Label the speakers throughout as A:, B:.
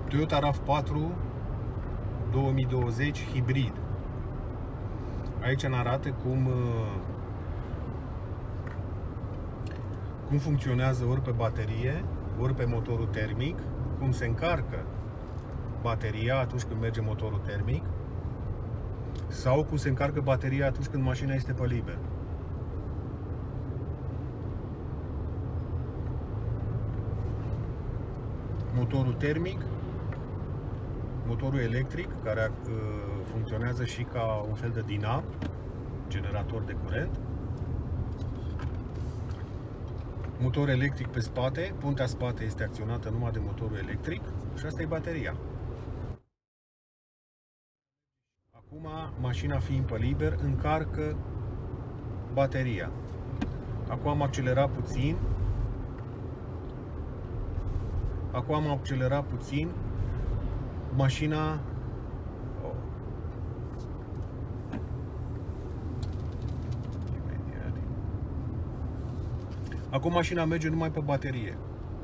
A: Toyota RAV4 2020 hibrid. Aici ne arată cum funcționează ori pe baterie, ori pe motorul termic, cum se încarcă bateria atunci când merge motorul termic sau cum se încarcă bateria atunci când mașina este pe liber. Motorul termic, motorul electric, care funcționează și ca un fel de dinam, generator de curent. Motor electric pe spate, puntea spate este acționată numai de motorul electric și asta e bateria. Acum, mașina fiind pe liber, încarcă bateria. Acum am accelerat puțin. Mașina Acum mașina merge numai pe baterie.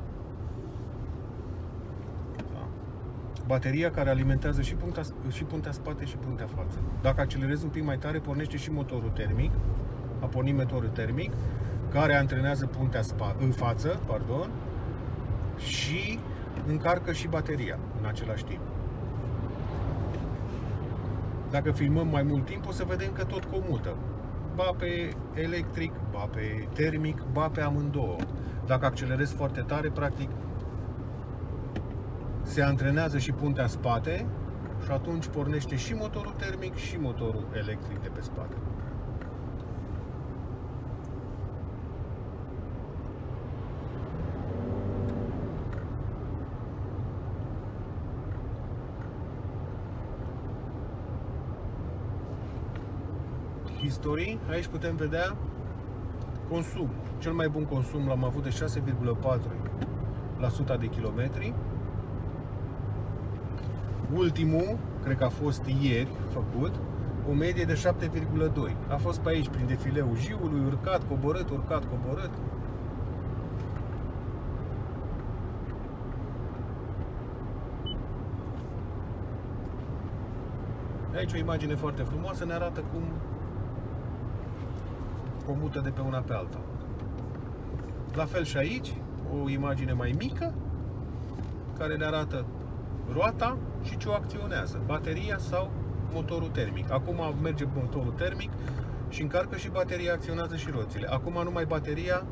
A: Da. Bateria care alimentează și puntea spate și puntea față. Dacă accelerezi un pic mai tare, pornește și motorul termic. A pornit motorul termic, care antrenează puntea în față, pardon, și încarcă și bateria în același timp. Dacă filmăm mai mult timp, o să vedem că tot comută. Ba pe electric, ba pe termic, ba pe amândouă. Dacă accelerezi foarte tare, practic se antrenează și puntea spate și atunci pornește și motorul termic și motorul electric de pe spate. History, aici putem vedea consum. Cel mai bun consum l-am avut de 6,4% de kilometri. Ultimul, cred că a fost ieri făcut, o medie de 7,2. A fost pe aici, prin defileul Jiului, urcat, coborât, urcat, coborât. Aici o imagine foarte frumoasă, ne arată cum comută de pe una pe alta. La fel și aici, o imagine mai mică, care ne arată roata și ce o acționează, bateria sau motorul termic. Acum merge motorul termic și încarcă și bateria, acționează și roțile. Acum numai bateria.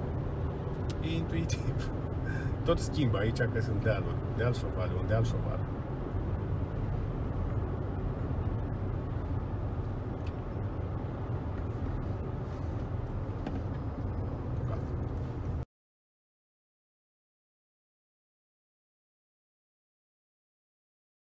A: E intuitiv. Tot schimbă aici, că sunt dealuri, deal șoval, un deal șoval.